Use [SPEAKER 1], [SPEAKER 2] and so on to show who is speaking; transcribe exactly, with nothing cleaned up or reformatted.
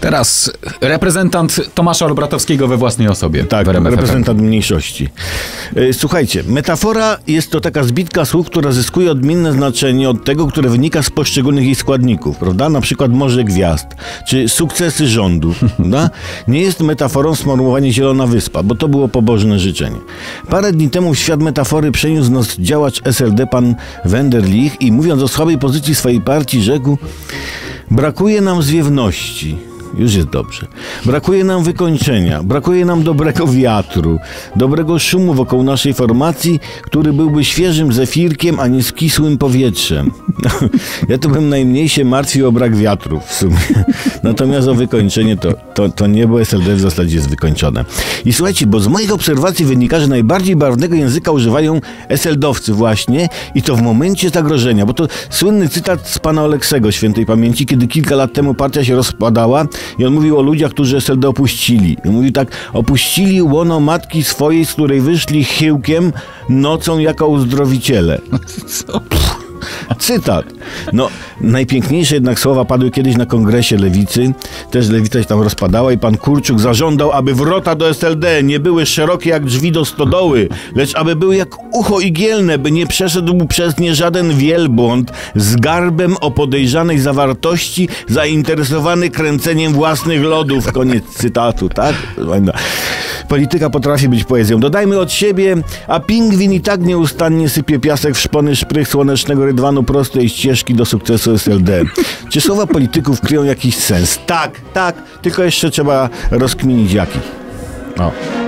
[SPEAKER 1] Teraz reprezentant Tomasza Olbratowskiego we własnej osobie.
[SPEAKER 2] Tak, reprezentant mniejszości. Słuchajcie, metafora jest to taka zbitka słów, która zyskuje odmienne znaczenie od tego, które wynika z poszczególnych jej składników, prawda? Na przykład morze gwiazd, czy sukcesy rządu, prawda? Nie jest metaforą sformułowanie Zielona Wyspa, bo to było pobożne życzenie. Parę dni temu w świat metafory przeniósł nas działacz S L D pan Wenderlich i mówiąc o słabej pozycji swojej partii rzekł: brakuje nam zwiewności. Już jest dobrze. Brakuje nam wykończenia, brakuje nam dobrego wiatru, dobrego szumu wokół naszej formacji, który byłby świeżym zefirkiem, a nie skisłym powietrzem. Ja to bym najmniej się martwił o brak wiatru w sumie. Natomiast o wykończenie to, to, to nie, bo S L D w zasadzie jest wykończone. I słuchajcie, bo z moich obserwacji wynika, że najbardziej barwnego języka używają es el dowcy właśnie i to w momencie zagrożenia, bo to słynny cytat z pana Oleksego świętej pamięci, kiedy kilka lat temu partia się rozpadała i on mówił o ludziach, którzy es el de opuścili. I mówił tak: opuścili łono matki swojej, z której wyszli chyłkiem nocą jako uzdrowiciele.
[SPEAKER 1] Co?
[SPEAKER 2] Cytat. No, najpiękniejsze jednak słowa padły kiedyś na kongresie lewicy. Też lewica się tam rozpadała i pan Kurczuk zażądał, aby wrota do es el de nie były szerokie jak drzwi do stodoły, lecz aby były jak ucho igielne, by nie przeszedł przez nie żaden wielbłąd z garbem o podejrzanej zawartości, zainteresowany kręceniem własnych lodów. Koniec cytatu, tak? Polityka potrafi być poezją. Dodajmy od siebie, a pingwin i tak nieustannie sypie piasek w szpony szprych słonecznego rydwanu prostej ścieżki do sukcesu es el de. Czy słowa polityków kryją jakiś sens? Tak, tak, tylko jeszcze trzeba rozkminić jaki. O.